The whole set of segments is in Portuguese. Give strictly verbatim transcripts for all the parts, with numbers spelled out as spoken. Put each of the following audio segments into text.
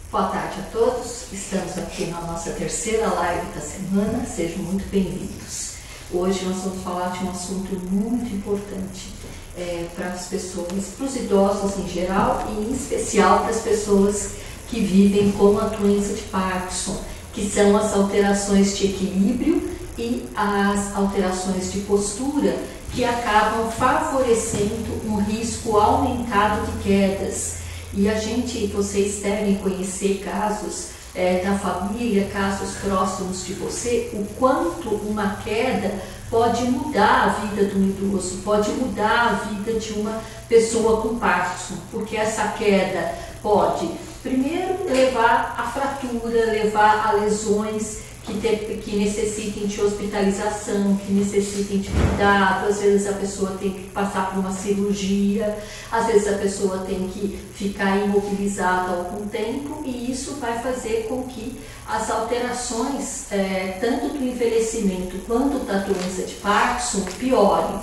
Boa tarde a todos, estamos aqui na nossa terceira live da semana, sejam muito bem-vindos. Hoje nós vamos falar de um assunto muito importante é, para as pessoas, para os idosos em geral e em especial para as pessoas que vivem com a doença de Parkinson, que são as alterações de equilíbrio e as alterações de postura que acabam favorecendo um risco aumentado de quedas. E a gente, vocês devem conhecer casos é, da família, casos próximos de você, o quanto uma queda pode mudar a vida do idoso, pode mudar a vida de uma pessoa com Parkinson, porque essa queda pode, primeiro, levar a fratura, levar a lesões que, te, que necessitem de hospitalização, que necessitem de cuidado. Às vezes a pessoa tem que passar por uma cirurgia, às vezes a pessoa tem que ficar imobilizada algum tempo, e isso vai fazer com que as alterações, é, tanto do envelhecimento quanto da doença de Parkinson, piorem.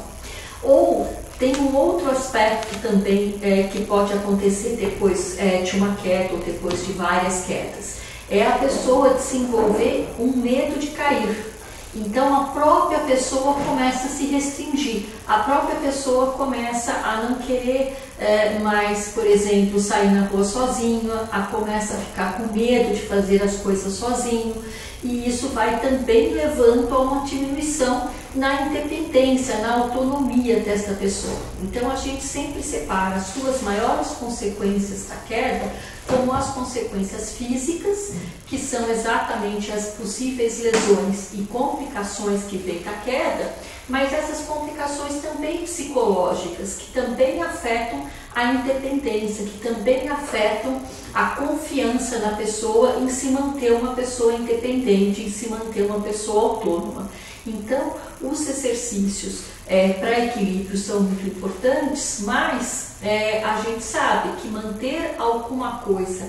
Ou tem um outro aspecto também é, que pode acontecer depois é, de uma queda ou depois de várias quedas. É a pessoa desenvolver um medo de cair. Então a própria pessoa começa a se restringir, a própria pessoa começa a não querer é, mais, por exemplo, sair na rua sozinha, a começa a ficar com medo de fazer as coisas sozinho, e isso vai também levando a uma diminuição na independência, na autonomia desta pessoa. Então a gente sempre separa as suas maiores consequências da queda como as consequências físicas, que são exatamente as possíveis lesões e complicações que vem da queda, mas essas complicações também psicológicas, que também afetam a independência, que também afetam a confiança na pessoa em se manter uma pessoa independente, em se manter uma pessoa autônoma. Então, os exercícios é, para equilíbrio são muito importantes, mas é, a gente sabe que manter alguma coisa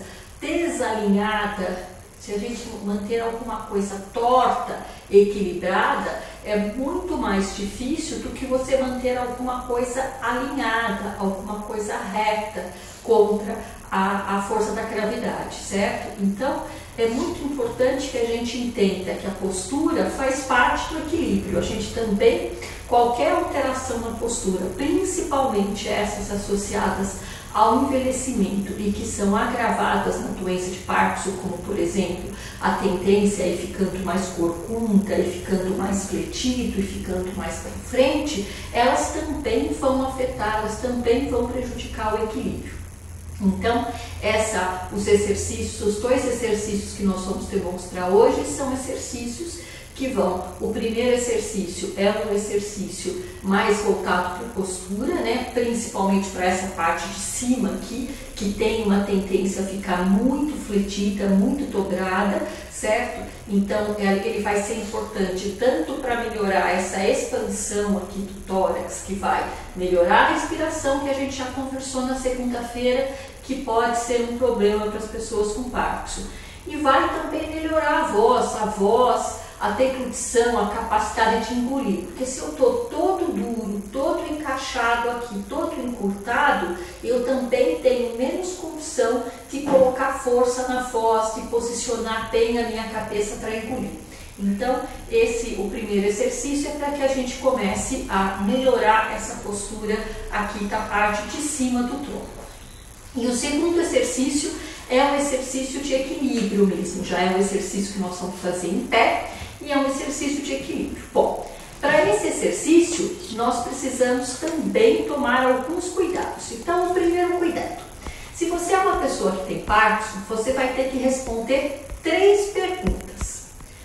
desalinhada, se a gente manter alguma coisa torta, equilibrada, é muito mais difícil do que você manter alguma coisa alinhada, alguma coisa reta contra a, a força da gravidade, certo? Então, é muito importante que a gente entenda que a postura faz parte do equilíbrio. A gente também, qualquer alteração na postura, principalmente essas associadas ao envelhecimento e que são agravadas na doença de Parkinson, como por exemplo a tendência a ir ficando mais corcunda, e ficando mais fletido, e ficando mais para frente, elas também vão afetar, elas também vão prejudicar o equilíbrio. Então, essa, os exercícios, os dois exercícios que nós vamos demonstrar hoje são exercícios que vão, o primeiro exercício é um exercício mais voltado para a postura, né? Principalmente para essa parte de cima aqui, que tem uma tendência a ficar muito fletida, muito dobrada, certo? Então ele vai ser importante tanto para melhorar essa expansão aqui do tórax, que vai melhorar a respiração, que a gente já conversou na segunda-feira, que pode ser um problema para as pessoas com Parkinson, e vai também melhorar a voz, a voz, a deglutição, a capacidade de engolir, porque se eu estou todo duro, todo encaixado aqui, todo encurtado, eu também tenho menos condição de colocar força na voz, de posicionar bem a minha cabeça para engolir. Então, esse, o primeiro exercício é para que a gente comece a melhorar essa postura aqui da parte de cima do tronco. E o segundo exercício é um exercício de equilíbrio mesmo, já é um exercício que nós vamos fazer em pé, e é um exercício de equilíbrio. Bom, para esse exercício, nós precisamos também tomar alguns cuidados. Então, o primeiro cuidado. Se você é uma pessoa que tem Parkinson, você vai ter que responder três perguntas.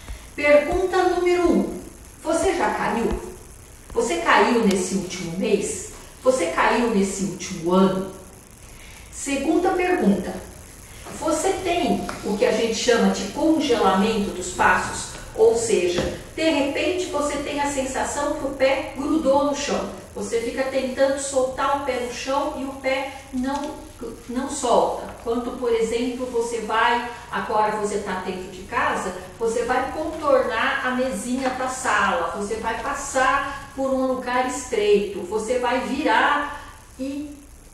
Pergunta número um. Você já caiu? Você caiu nesse último mês? Você caiu nesse último ano? Segunda pergunta. Você tem o que a gente chama de congelamento dos passos? Ou seja, de repente você tem a sensação que o pé grudou no chão. Você fica tentando soltar o pé no chão e o pé não, não solta. Quando, por exemplo, você vai, agora você está dentro de casa, você vai contornar a mesinha da sala, você vai passar por um lugar estreito, você vai virar e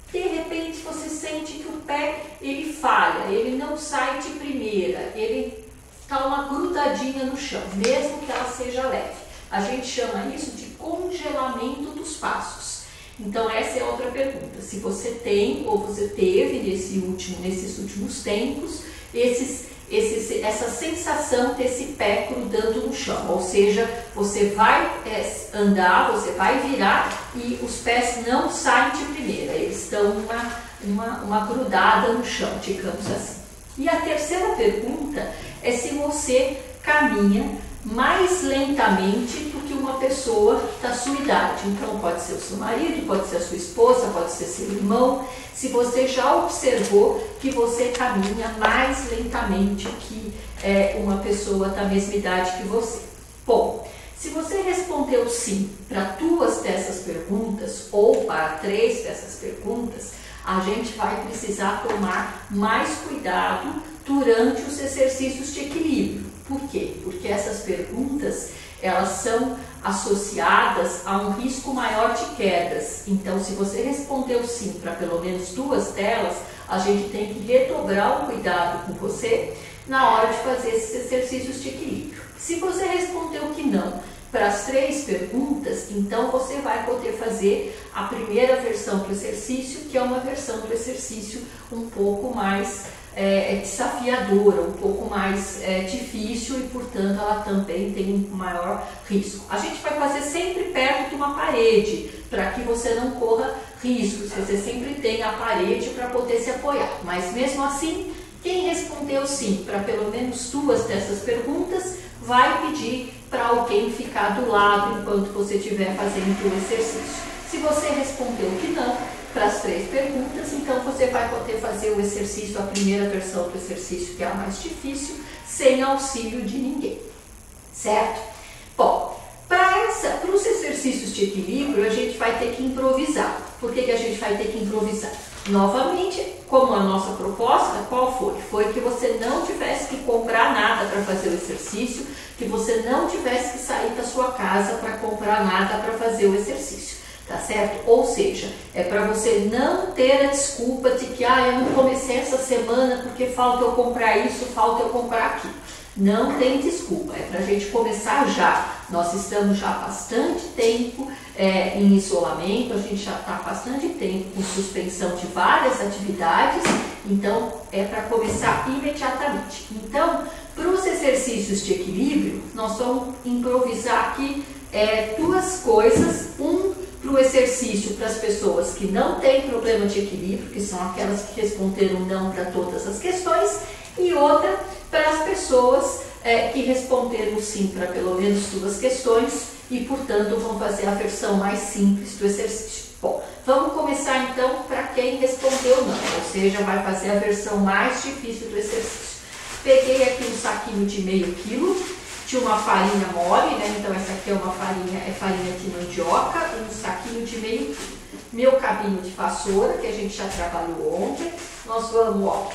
De repente você sente que o pé ele falha, ele não sai de primeira, ele está uma grudadinha no chão, mesmo que ela seja leve. A gente chama isso de congelamento dos passos. Então essa é outra pergunta. Se você tem ou você teve nesse último, nesses últimos tempos esses, esses, essa sensação desse pé grudando no chão, ou seja, você vai é, andar, você vai virar e os pés não saem de primeira, eles estão uma, uma, uma grudada no chão, digamos assim. E a terceira pergunta é se você caminha mais lentamente do que uma pessoa da sua idade. Então pode ser o seu marido, pode ser a sua esposa, pode ser seu irmão. Se você já observou que você caminha mais lentamente que é, uma pessoa da mesma idade que você. Bom, se você respondeu sim para duas dessas perguntas ou para três dessas perguntas, a gente vai precisar tomar mais cuidado durante os exercícios de equilíbrio. Por quê? Porque essas perguntas, elas são associadas a um risco maior de quedas. Então, se você respondeu sim para pelo menos duas delas, a gente tem que redobrar o cuidado com você na hora de fazer esses exercícios de equilíbrio. Se você respondeu que não para as três perguntas, então você vai poder fazer a primeira versão do exercício, que é uma versão do exercício um pouco mais É, desafiadora, um pouco mais é, difícil e, portanto, ela também tem um maior risco. A gente vai fazer sempre perto de uma parede, para que você não corra riscos, você sempre tem a parede para poder se apoiar. Mas, mesmo assim, quem respondeu sim para pelo menos duas dessas perguntas, vai pedir para alguém ficar do lado enquanto você estiver fazendo o exercício. Se você respondeu que não para as três perguntas, então você vai poder fazer o exercício, a primeira versão do exercício, que é a mais difícil, sem auxílio de ninguém, certo? Bom, para os exercícios de equilíbrio, a gente vai ter que improvisar. Por que, que a gente vai ter que improvisar? Novamente, como a nossa proposta, qual foi? Foi que você não tivesse que comprar nada para fazer o exercício, que você não tivesse que sair da sua casa para comprar nada para fazer o exercício. Tá certo? Ou seja, é para você não ter a desculpa de que ah, eu não comecei essa semana porque falta eu comprar isso, falta eu comprar aquilo. Não tem desculpa, é para a gente começar já. Nós estamos já há bastante tempo é, em isolamento, a gente já está há bastante tempo com suspensão de várias atividades, então é para começar imediatamente. Então, para os exercícios de equilíbrio, nós vamos improvisar aqui é, duas coisas. Um, para o exercício para as pessoas que não têm problema de equilíbrio, que são aquelas que responderam não para todas as questões, e outra para as pessoas é, que responderam sim para pelo menos duas questões e, portanto, vão fazer a versão mais simples do exercício. Bom, vamos começar então para quem respondeu não, ou seja, vai fazer a versão mais difícil do exercício. Peguei aqui um saquinho de meio quilo de uma farinha mole, né? Então essa aqui é uma farinha, é farinha de mandioca, um saquinho de meio quilo. Meu cabinho de vassoura, que a gente já trabalhou ontem. Nós vamos, ó,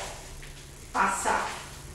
passar,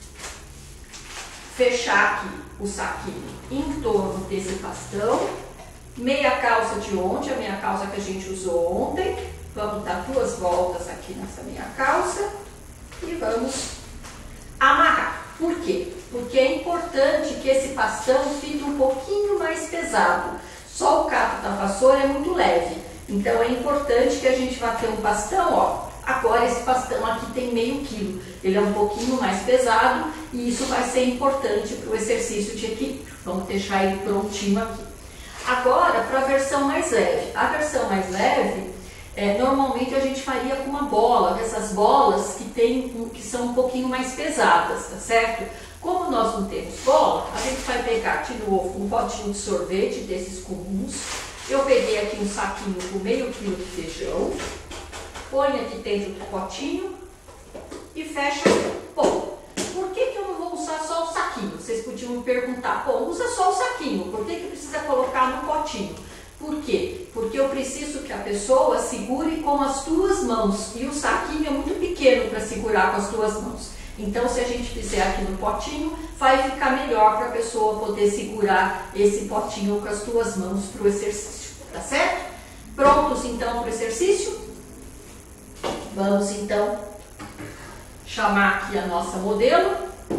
fechar aqui o saquinho em torno desse bastão. Meia calça de ontem, a meia calça que a gente usou ontem. Vamos dar duas voltas aqui nessa meia calça e vamos amarrar. Por quê? Porque é importante que esse bastão fique um pouquinho mais pesado. Só o cabo da vassoura é muito leve. Então é importante que a gente vá ter um bastão, ó. Agora esse bastão aqui tem meio quilo. Ele é um pouquinho mais pesado e isso vai ser importante para o exercício de equilíbrio. Vamos deixar ele prontinho aqui. Agora, para a versão mais leve. A versão mais leve, é, normalmente a gente faria com uma bola, essas bolas que, tem, que são um pouquinho mais pesadas, tá certo? Como nós não temos bola, a gente vai pegar de novo um potinho de sorvete desses comuns. Eu peguei aqui um saquinho com meio quilo de feijão, põe aqui dentro do potinho e fecha. Bom, por que, que eu não vou usar só o saquinho? Vocês podiam me perguntar, bom, usa só o saquinho, por que, que precisa colocar no potinho? Por quê? Porque eu preciso que a pessoa segure com as duas mãos e o saquinho é muito pequeno para segurar com as duas mãos. Então, se a gente fizer aqui no potinho, vai ficar melhor para a pessoa poder segurar esse potinho com as duas mãos para o exercício, tá certo? Prontos então para o exercício? Vamos então chamar aqui a nossa modelo.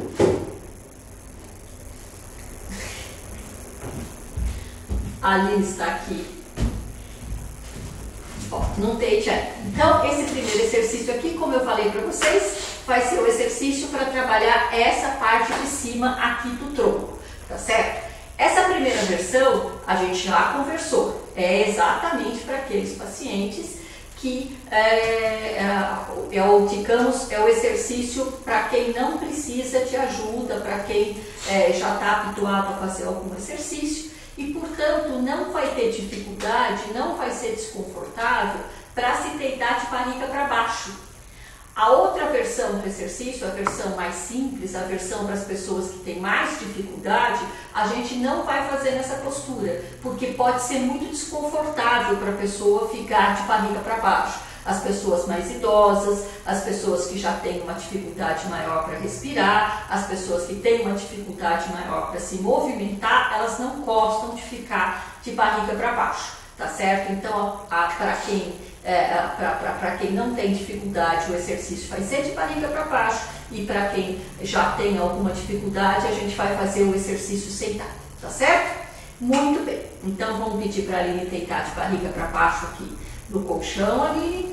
A Aline está aqui. Ó, não deite aí. Então, esse primeiro exercício aqui, como eu falei para vocês, vai ser o exercício para trabalhar essa parte de cima aqui do tronco, tá certo? Essa primeira versão a gente já conversou. É exatamente para aqueles pacientes que é, é, é, o, digamos, é o exercício para quem não precisa de ajuda, para quem é, já está habituado a fazer algum exercício e, portanto, não vai ter dificuldade, não vai ser desconfortável para se deitar de barriga para baixo. A outra versão do exercício, a versão mais simples, a versão para as pessoas que têm mais dificuldade, a gente não vai fazer nessa postura, porque pode ser muito desconfortável para a pessoa ficar de barriga para baixo. As pessoas mais idosas, as pessoas que já têm uma dificuldade maior para respirar, as pessoas que têm uma dificuldade maior para se movimentar, elas não gostam de ficar de barriga para baixo, tá certo? Então, para quem... É, para quem não tem dificuldade, o exercício vai ser de barriga para baixo, e para quem já tem alguma dificuldade, a gente vai fazer o exercício sentado, tá certo? Muito bem, então vamos pedir para a Aline deitar de barriga para baixo aqui no colchão, Aline.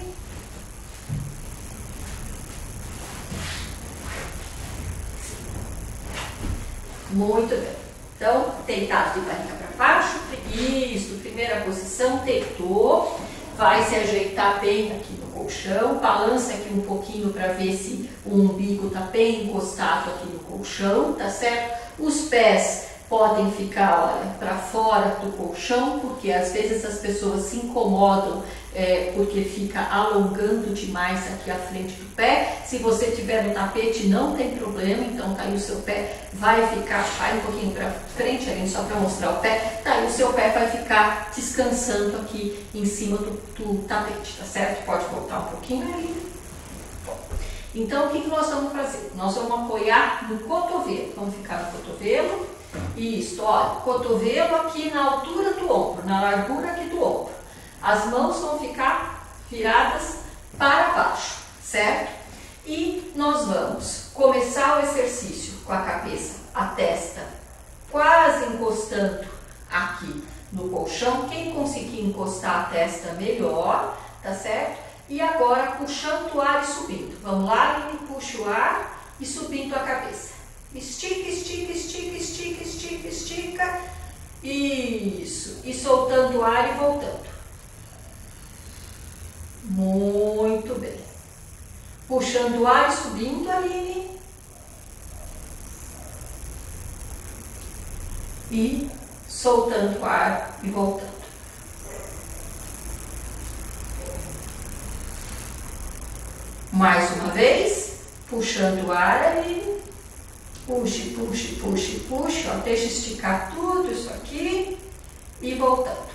Muito bem, então deitado de barriga para baixo, isso, primeira posição, deitou. Vai se ajeitar bem aqui no colchão, balança aqui um pouquinho para ver se o umbigo está bem encostado aqui no colchão, tá certo? Os pés podem ficar, olha, para fora do colchão, porque às vezes as pessoas se incomodam é, porque fica alongando demais aqui a frente do pé. Se você tiver no tapete não tem problema, então tá aí o seu pé vai ficar, vai um pouquinho para frente ali só para mostrar o pé, tá aí o seu pé vai ficar descansando aqui em cima do, do tapete, tá certo? Pode voltar um pouquinho ali. Então o que, que nós vamos fazer? Nós vamos apoiar no cotovelo, vamos ficar no cotovelo. Isso, olha, cotovelo aqui na altura do ombro, na largura aqui do ombro. As mãos vão ficar viradas para baixo, certo? E nós vamos começar o exercício com a cabeça, a testa quase encostando aqui no colchão. Quem conseguir encostar a testa melhor, tá certo? E agora puxando o ar e subindo. Vamos lá, Aline, puxa o ar e subindo a cabeça. Estica, estica, estica, estica, estica, estica. Isso. E soltando o ar e voltando. Muito bem. Puxando o ar e subindo, Aline. E soltando o ar e voltando. Mais uma vez. Puxando o ar, Aline. Puxe, puxe, puxe, puxe, ó, deixa esticar tudo isso aqui e voltando.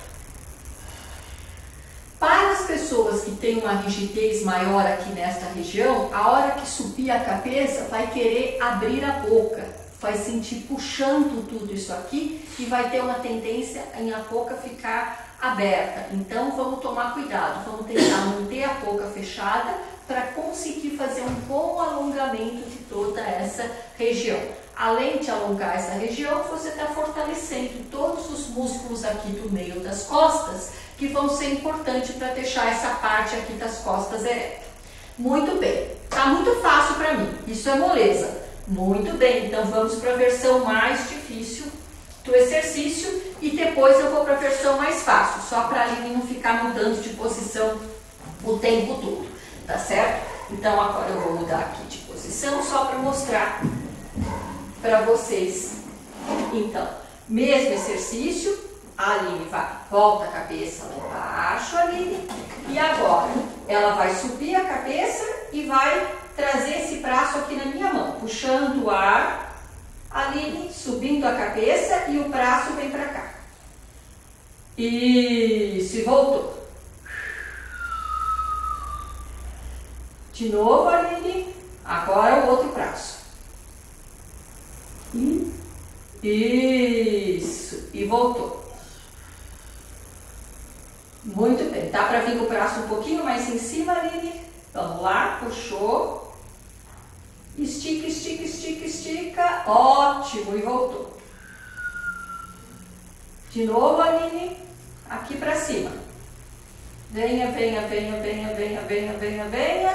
Para as pessoas que têm uma rigidez maior aqui nesta região, a hora que subir a cabeça vai querer abrir a boca, vai sentir puxando tudo isso aqui e vai ter uma tendência em a boca ficar aberta. Então vamos tomar cuidado, vamos tentar manter a boca fechada para conseguir fazer um bom alongamento de toda essa região. Além de alongar essa região, você está fortalecendo todos os músculos aqui do meio das costas, que vão ser importantes para deixar essa parte aqui das costas ereta. Muito bem, está muito fácil para mim, isso é moleza. Muito bem, então vamos para a versão mais difícil do exercício e depois eu vou para a versão mais fácil, só para a Aline não ficar mudando de posição o tempo todo. Tá certo? Então agora eu vou mudar aqui de posição só para mostrar para vocês. Então, mesmo exercício, a Aline vai, volta a cabeça lá embaixo, Aline, e agora ela vai subir a cabeça e vai trazer esse braço aqui na minha mão, puxando o ar, Aline, subindo a cabeça e o braço vem para cá. Isso, e voltou. De novo, Aline. Agora o outro braço. Isso. E voltou. Muito bem. Dá para vir o braço um pouquinho mais em cima, Aline? Vamos lá, puxou. Estica, estica, estica, estica. Ótimo, e voltou. De novo, Aline, aqui pra cima. Venha, venha, venha, venha, venha, venha, venha, venha.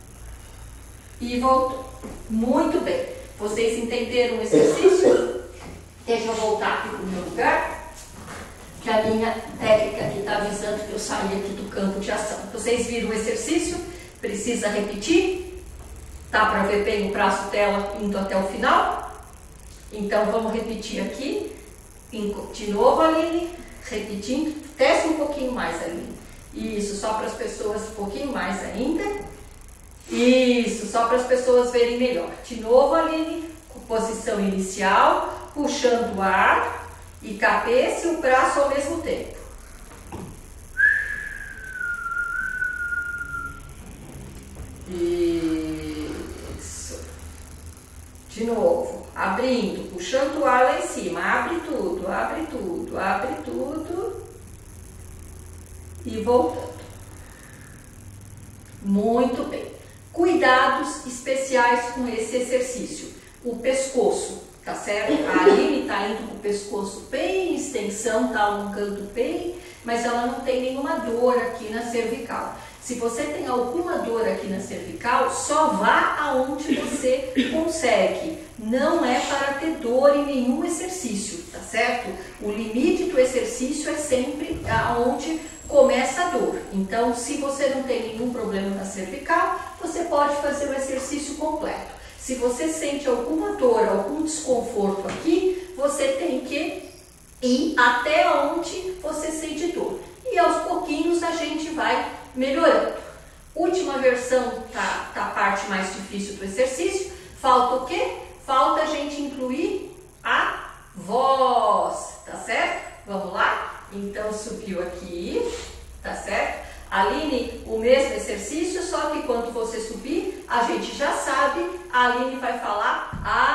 E voltou. Muito bem. Vocês entenderam o exercício? Deixa eu voltar aqui pro meu lugar. Que a minha técnica aqui está avisando que eu saí aqui do campo de ação. Vocês viram o exercício? Precisa repetir? Tá para ver bem o braço dela indo até o final? Então vamos repetir aqui. De novo, Aline. Repetindo. Desce um pouquinho mais, Aline. Isso, só para as pessoas um pouquinho mais ainda. Isso, só para as pessoas verem melhor. De novo, Aline. Posição inicial. Puxando o ar. E cabeça e o braço ao mesmo tempo. Isso. De novo. Abrindo, puxando o ar lá em cima. Abre tudo, abre tudo, abre tudo. E voltando. Muito bem. Cuidados especiais com esse exercício. O pescoço. Tá certo? A Aline tá indo com o pescoço bem em extensão, tá alongando bem, mas ela não tem nenhuma dor aqui na cervical. Se você tem alguma dor aqui na cervical, só vá aonde você consegue. Não é para ter dor em nenhum exercício, tá certo? O limite do exercício é sempre aonde começa a dor. Então, se você não tem nenhum problema na cervical, você pode fazer o exercício completo. Se você sente alguma dor, algum desconforto aqui, você tem que ir até onde você sente dor. E aos pouquinhos a gente vai melhorando. Última versão, tá, tá a parte mais difícil do exercício. Falta o quê? Falta a gente incluir a voz, tá certo? Vamos lá? Então subiu aqui, tá certo? Aline, o mesmo exercício, só que quando você subir, a gente já sabe, a Aline vai falar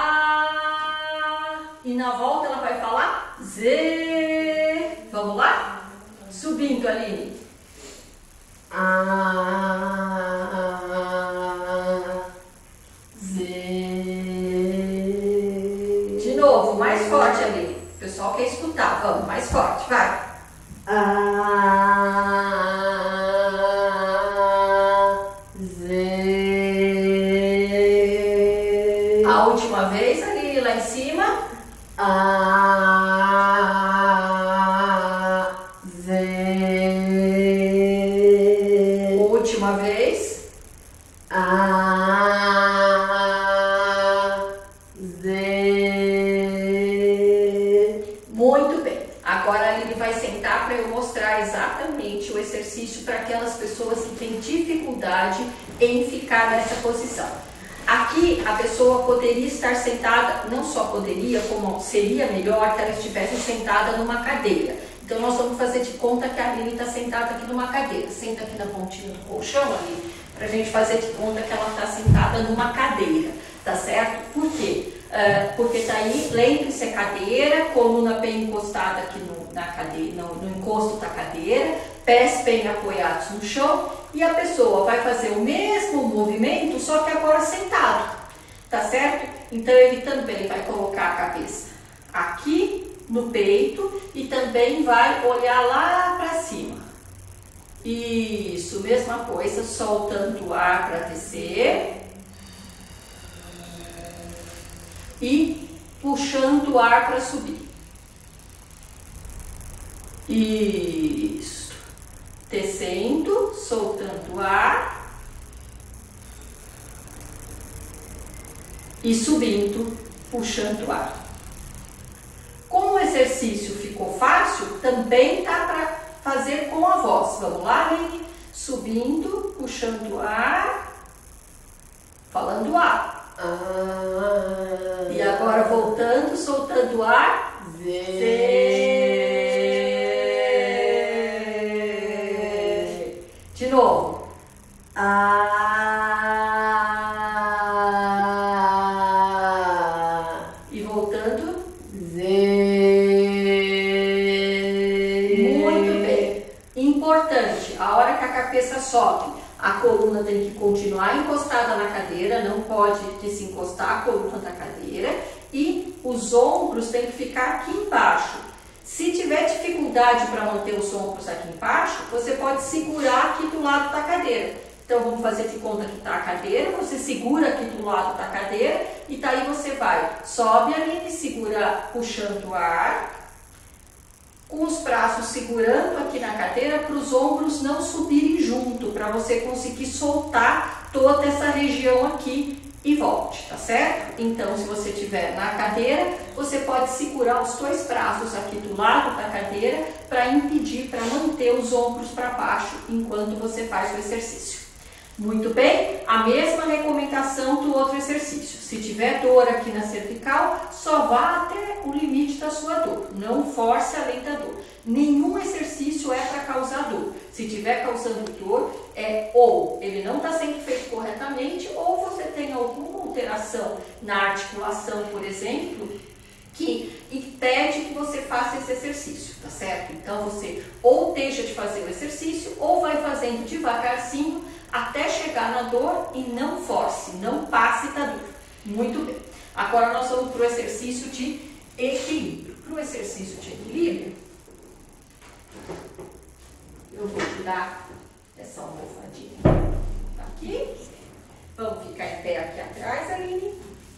A, e na volta ela vai falar Z. Vamos lá? Subindo, Aline. A, Z. De novo, mais forte, Aline. O pessoal quer escutar. Vamos, mais forte, vai. A, a última vez, ali lá em cima. A, Z. Última vez. A, Z. Muito bem. Agora ele vai sentar para eu mostrar exatamente o exercício para aquelas pessoas que têm dificuldade em ficar nessa posição. Aqui a pessoa poderia estar sentada, não só poderia, como seria melhor que ela estivesse sentada numa cadeira. Então nós vamos fazer de conta que a Aline está sentada aqui numa cadeira. Senta aqui na pontinha do colchão, Aline, para a gente fazer de conta que ela está sentada numa cadeira, tá certo? Por quê? Uh, porque daí, lembre-se, a cadeira, coluna bem encostada aqui no, na cadeira, no, no encosto da cadeira, pés bem apoiados no chão, e a pessoa vai fazer o mesmo movimento, só que agora sentado, tá certo? Então ele também vai colocar a cabeça aqui no peito e também vai olhar lá para cima. Isso, mesma coisa, soltando o ar para descer. E puxando o ar para subir. Isso. Descendo, soltando o ar. E subindo, puxando o ar. Como o exercício ficou fácil, também dá para fazer com a voz. Vamos lá, Aline? Subindo, puxando o ar, falando ar. Ah, e agora voltando, soltando o ar. Z. Z. De novo. A. E voltando. Z. Muito bem. Importante, a hora que a cabeça sobe, A coluna tem que continuar encostada na cadeira, não pode desencostar a coluna da cadeira e os ombros têm que ficar aqui embaixo. Se tiver dificuldade para manter os ombros aqui embaixo, você pode segurar aqui do lado da cadeira. Então vamos fazer de conta que está a cadeira, você segura aqui do lado da cadeira e daí você vai, sobe ali e segura puxando o ar, com os braços segurando aqui na cadeira para os ombros não subirem junto, para você conseguir soltar toda essa região aqui e volte, tá certo? Então, se você estiver na cadeira, você pode segurar os dois braços aqui do lado da cadeira para impedir, para manter os ombros para baixo enquanto você faz o exercício. Muito bem, a mesma recomendação do outro exercício. Se tiver dor aqui na cervical, só vá até o limite da sua dor. Não force além da dor. Nenhum exercício é para causar dor. Se estiver causando dor, é ou ele não está sendo feito corretamente, ou você tem alguma alteração na articulação, por exemplo, que impede que você faça esse exercício, tá certo? Então você ou deixa de fazer o exercício, ou vai fazendo devagarzinho, até chegar na dor e não force, não passe da dor. Muito bem. Agora nós vamos para o exercício de equilíbrio. Para o exercício de equilíbrio, eu vou tirar essa almofadinha aqui. Vamos ficar em pé aqui atrás, Aline.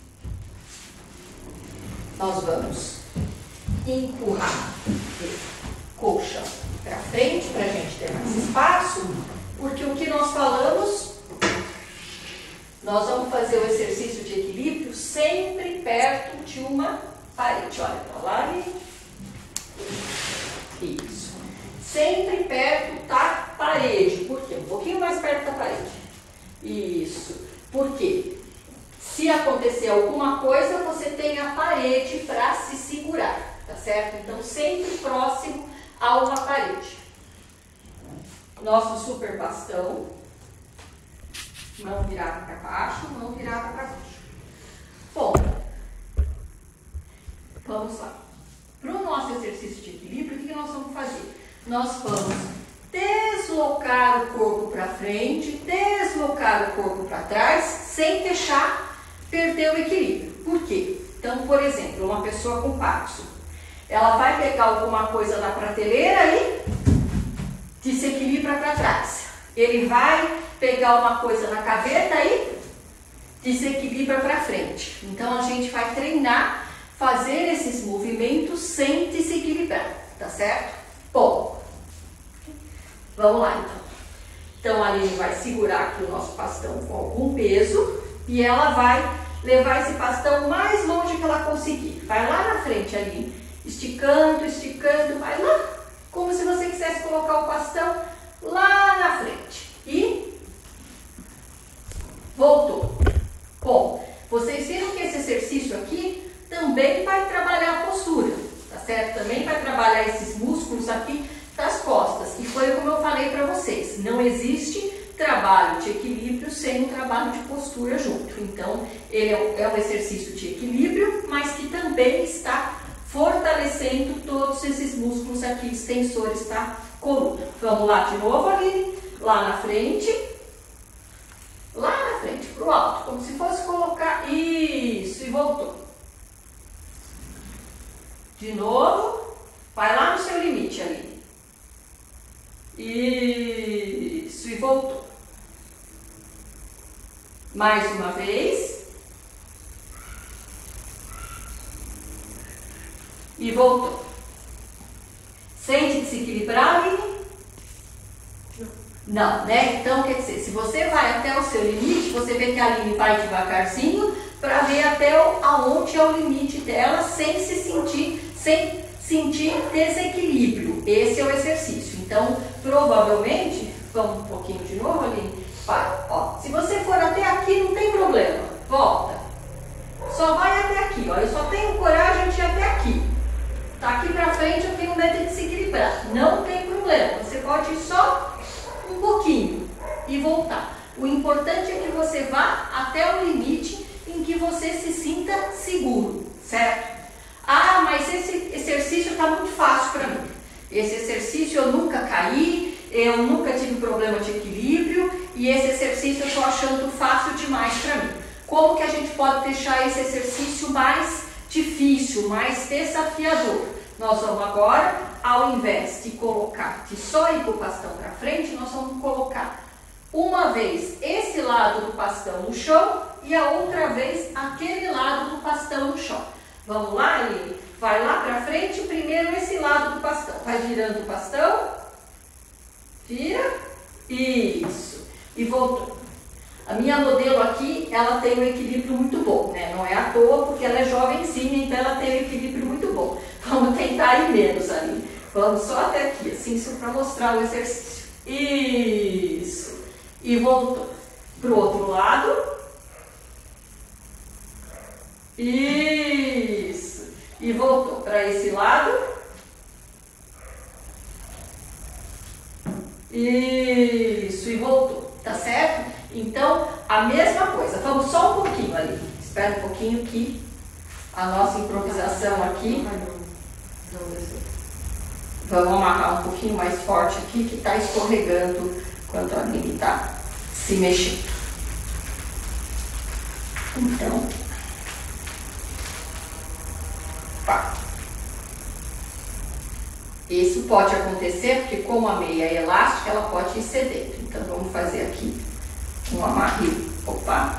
Nós vamos empurrar a colcha para frente para a gente ter mais espaço. Porque o que nós falamos, nós vamos fazer o exercício de equilíbrio sempre perto de uma parede. Olha para lá e isso. Sempre perto da parede. Por quê? Um pouquinho mais perto da parede. Isso. Por quê? Se acontecer alguma coisa, você tem a parede para se segurar, tá certo? Então, sempre próximo a uma parede. Nosso super bastão, mão virada para baixo, mão virada para baixo. Bom, vamos lá. Para o nosso exercício de equilíbrio, o que nós vamos fazer? Nós vamos deslocar o corpo para frente, deslocar o corpo para trás, sem deixar perder o equilíbrio. Por quê? Então, por exemplo, uma pessoa com Parkinson, ela vai pegar alguma coisa na prateleira e desequilibra para trás. Ele vai pegar uma coisa na gaveta e desequilibra para frente. Então a gente vai treinar, fazer esses movimentos sem desequilibrar, tá certo? Bom, vamos lá então. Então a Aline vai segurar aqui o nosso bastão com algum peso e ela vai levar esse bastão mais longe que ela conseguir. Vai lá na frente, Aline, esticando, esticando, vai lá. Como se você quisesse colocar o bastão lá na frente. E voltou. Bom, vocês viram que esse exercício aqui também vai trabalhar a postura, tá certo? Também vai trabalhar esses músculos aqui das costas. E foi como eu falei para vocês, não existe trabalho de equilíbrio sem um trabalho de postura junto. Então, ele é um exercício de equilíbrio, mas que também está fortalecendo todos esses músculos aqui, extensores da coluna. Vamos lá de novo, Aline, lá na frente, lá na frente, para o alto, como se fosse colocar, isso, e voltou. De novo, vai lá no seu limite, Aline. Isso, e voltou. Mais uma vez. E voltou. Sente desequilibrar, Aline? Não, né? Então, quer dizer, se você vai até o seu limite, você vê que a Aline vai devagarzinho para ver até aonde é o limite dela sem se sentir, sem sentir desequilíbrio. Esse é o exercício. Então, provavelmente, vamos um pouquinho de novo, Aline? Vai, ó. Se você for até aqui, não tem problema. Volta. Só vai até aqui, ó. Eu só tenho coragem de ir até aqui. Tá aqui pra frente, eu tenho medo de desequilibrar. Não tem problema. Você pode ir só um pouquinho e voltar. O importante é que você vá até o limite em que você se sinta seguro, certo? Ah, mas esse exercício está muito fácil para mim. Esse exercício eu nunca caí, eu nunca tive problema de equilíbrio e esse exercício eu estou achando fácil demais para mim. Como que a gente pode deixar esse exercício mais difícil, mais desafiador? Nós vamos agora, ao invés de colocar, de só ir com o bastão para frente, nós vamos colocar uma vez esse lado do bastão no chão e a outra vez aquele lado do bastão no chão. Vamos lá, Aline? Vai lá para frente, primeiro esse lado do bastão. Vai virando o bastão. Vira. Isso. E voltou. A minha modelo aqui, ela tem um equilíbrio muito bom, né? Não é à toa, porque ela é jovenzinha, então ela tem um equilíbrio muito bom. Vamos tentar ir menos, Aline. Vamos só até aqui, assim, só para mostrar o exercício. Isso. E voltou. Para o outro lado. Isso. E voltou para esse lado. Isso. E voltou. Tá certo? Então, a mesma coisa. Vamos só um pouquinho ali. Espera um pouquinho que a nossa improvisação aqui. Vamos amarrar um pouquinho mais forte aqui, que está escorregando enquanto a Aline está se mexendo. Então, pá. Isso pode acontecer porque como a meia é elástica, ela pode ir cedendo. Então, vamos fazer aqui um amarre, opa,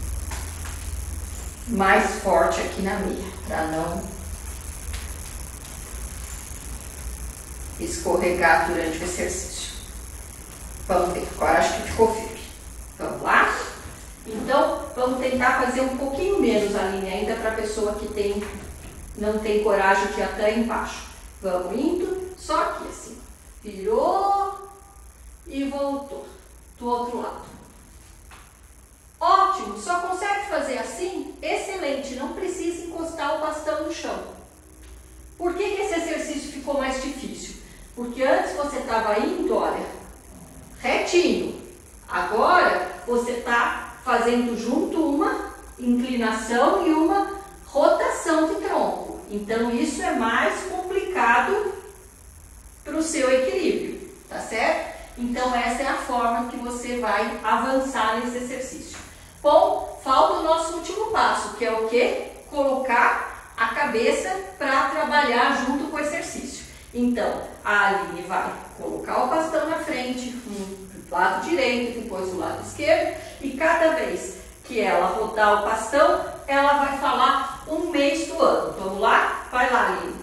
mais forte aqui na meia, para não escorregar durante o exercício. Vamos ver, agora acho que ficou firme. Vamos lá? Então, vamos tentar fazer um pouquinho menos a linha ainda para a pessoa que tem, não tem coragem de ir até embaixo. Vamos indo, só aqui assim. Virou e voltou. Do outro lado. Ótimo, só consegue fazer assim? Excelente, não precisa encostar o bastão no chão. Por que que esse exercício ficou mais difícil? Porque antes você estava indo, olha, retinho. Agora você está fazendo junto uma inclinação e uma rotação de tronco. Então isso é mais complicado para o seu equilíbrio, tá certo? Então essa é a forma que você vai avançar nesse exercício. Bom, falta o nosso último passo, que é o quê? Colocar a cabeça para trabalhar junto com o exercício. Então, a Aline vai colocar o bastão na frente, do lado direito, depois do lado esquerdo, e cada vez que ela rodar o bastão, ela vai falar um mês do ano. Vamos lá? Vai lá, Aline.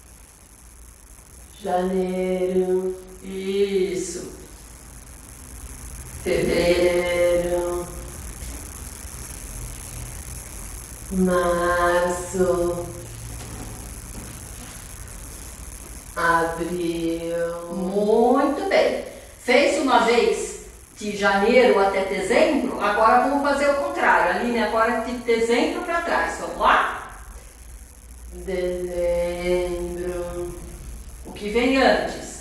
Janeiro. Isso. Fevereiro. Março. Abril. Muito bem. Fez uma vez de janeiro até dezembro, agora vamos fazer o contrário. Aline, agora de dezembro para trás. Vamos lá? Dezembro. O que vem antes?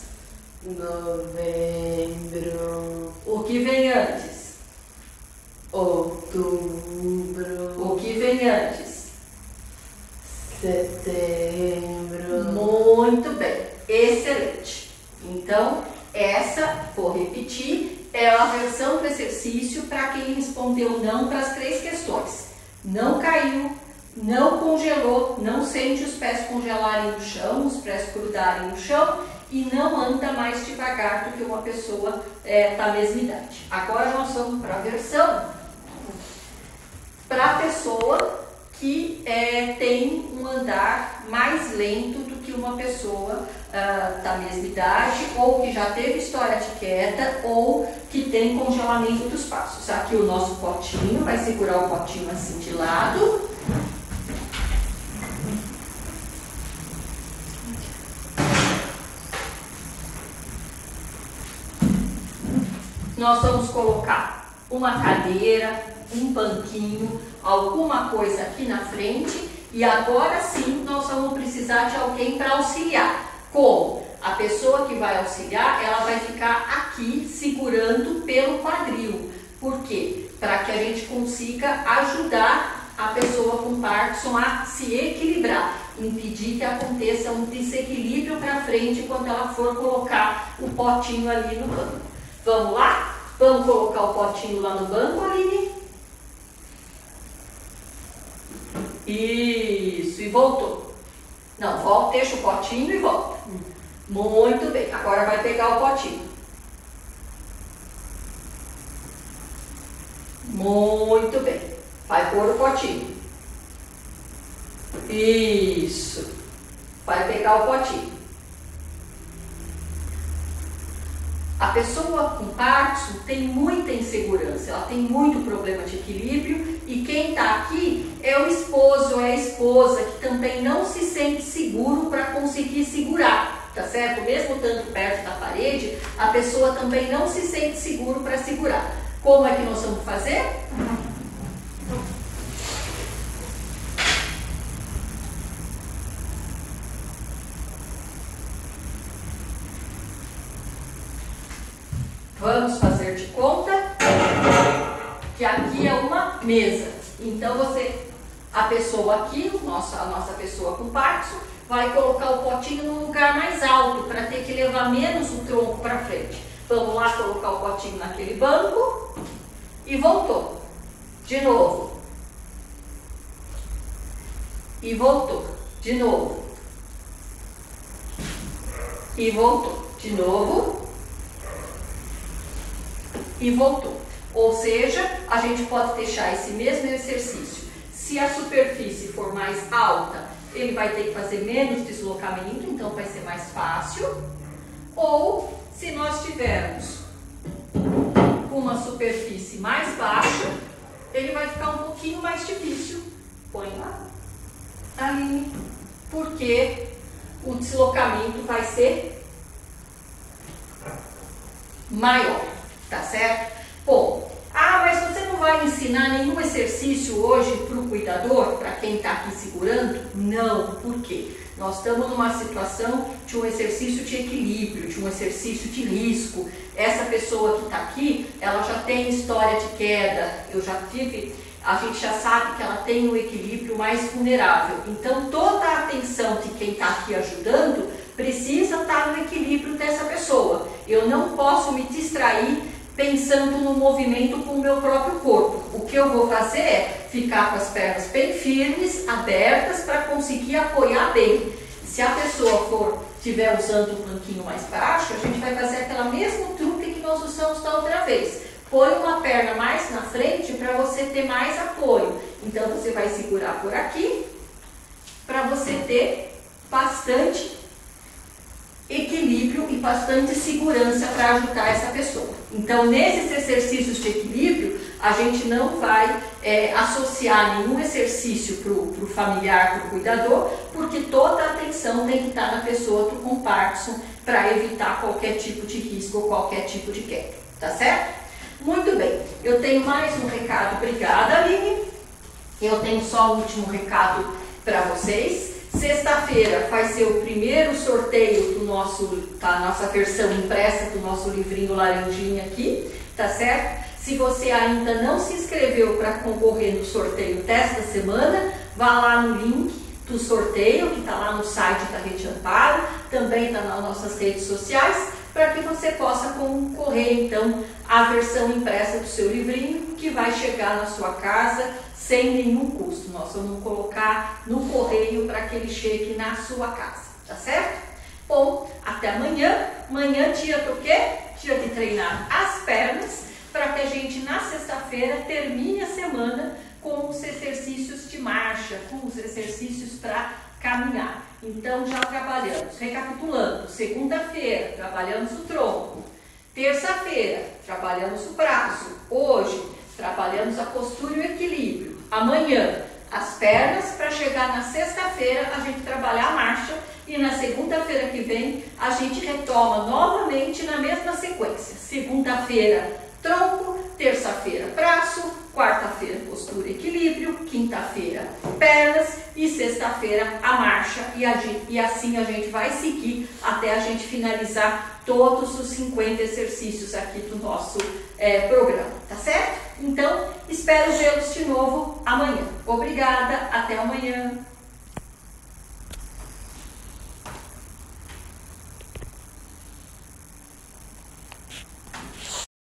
Novembro. O que vem antes? Outubro. O que vem antes? Setembro. Muito bem, excelente. Então, essa, vou repetir, é a versão do exercício para quem respondeu não para as três questões. Não caiu, não congelou, não sente os pés congelarem no chão, os pés grudarem no chão e não anda mais devagar do que uma pessoa é, da mesma idade. Agora nós vamos para a versão para a pessoa que é, tem um andar mais lento do que uma pessoa ah, da mesma idade, ou que já teve história de queda, ou que tem congelamento dos passos. Aqui o nosso potinho, vai segurar o potinho assim de lado. Nós vamos colocar uma cadeira, um banquinho, alguma coisa aqui na frente e agora sim nós vamos precisar de alguém para auxiliar. Como? A pessoa que vai auxiliar, ela vai ficar aqui segurando pelo quadril. Por quê? Para que a gente consiga ajudar a pessoa com Parkinson a se equilibrar. impedir que aconteça um desequilíbrio para frente quando ela for colocar o potinho ali no banco. Vamos lá? Vamos colocar o potinho lá no banco, Aline? Isso, e voltou. Não, volta, deixa o potinho e volta. Muito bem, agora vai pegar o potinho. Muito bem, vai pôr o potinho. Isso, vai pegar o potinho. A pessoa com Parkinson tem muita insegurança, ela tem muito problema de equilíbrio e quem está aqui é o esposo, é a esposa que também não se sente seguro para conseguir segurar, tá certo? Mesmo estando perto da parede, a pessoa também não se sente seguro para segurar. Como é que nós vamos fazer? Vamos fazer de conta que aqui é uma mesa. Então você, a pessoa aqui, nossa, a nossa pessoa com Parkinson, vai colocar o potinho num lugar mais alto para ter que levar menos o tronco para frente. Vamos lá colocar o potinho naquele banco e voltou. De novo. E voltou. De novo. E voltou. De novo. E voltou. Ou seja, a gente pode deixar esse mesmo exercício. Se a superfície for mais alta, ele vai ter que fazer menos deslocamento, então vai ser mais fácil. Ou, se nós tivermos uma superfície mais baixa, ele vai ficar um pouquinho mais difícil. Põe lá, ali, porque o deslocamento vai ser maior. Tá certo? Bom, ah, mas você não vai ensinar nenhum exercício hoje para o cuidador, para quem está aqui segurando? Não, por quê? Nós estamos numa situação de um exercício de equilíbrio, de um exercício de risco. Essa pessoa que está aqui, ela já tem história de queda, eu já tive, a gente já sabe que ela tem um equilíbrio mais vulnerável. Então, toda a atenção de quem está aqui ajudando precisa estar no equilíbrio dessa pessoa. Eu não posso me distrair pensando no movimento com o meu próprio corpo. O que eu vou fazer é ficar com as pernas bem firmes, abertas, para conseguir apoiar bem. Se a pessoa for estiver usando um banquinho mais baixo, a gente vai fazer aquela mesmo truque que nós usamos da outra vez. Põe uma perna mais na frente para você ter mais apoio. Então você vai segurar por aqui para você ter bastante equilíbrio e bastante segurança para ajudar essa pessoa. Então, nesses exercícios de equilíbrio, a gente não vai é, associar nenhum exercício para o familiar, para o cuidador, porque toda a atenção tem que estar na pessoa com Parkinson para evitar qualquer tipo de risco ou qualquer tipo de queda, tá certo? Muito bem, eu tenho mais um recado, obrigada, Aline. Eu tenho só o último recado para vocês. Sexta-feira vai ser o primeiro sorteio do nosso, da nossa versão impressa do nosso livrinho laranjinha aqui, tá certo? Se você ainda não se inscreveu para concorrer no sorteio desta semana, vá lá no link do sorteio, que está lá no site da Rede Amparo, também está nas nossas redes sociais, para que você possa concorrer, então, à versão impressa do seu livrinho, que vai chegar na sua casa sem nenhum custo. Nós vamos colocar no correio para que ele chegue na sua casa, tá certo? Bom, até amanhã. Amanhã, dia do quê? Dia de treinar as pernas, para que a gente, na sexta-feira, termine a semana com os exercícios de marcha, com os exercícios para caminhar. Então, já trabalhamos, recapitulando, segunda-feira, trabalhamos o tronco, terça-feira, trabalhamos o braço, hoje, trabalhamos a postura e o equilíbrio, amanhã, as pernas, para chegar na sexta-feira, a gente trabalhar a marcha e na segunda-feira que vem, a gente retoma novamente na mesma sequência, segunda-feira, tronco, terça-feira, braço, quarta-feira, postura e equilíbrio, quinta-feira, pernas e sexta-feira, a marcha. E, a, e assim a gente vai seguir até a gente finalizar todos os cinquenta exercícios aqui do nosso é, programa, tá certo? Então, espero vê-los de novo amanhã. Obrigada, até amanhã.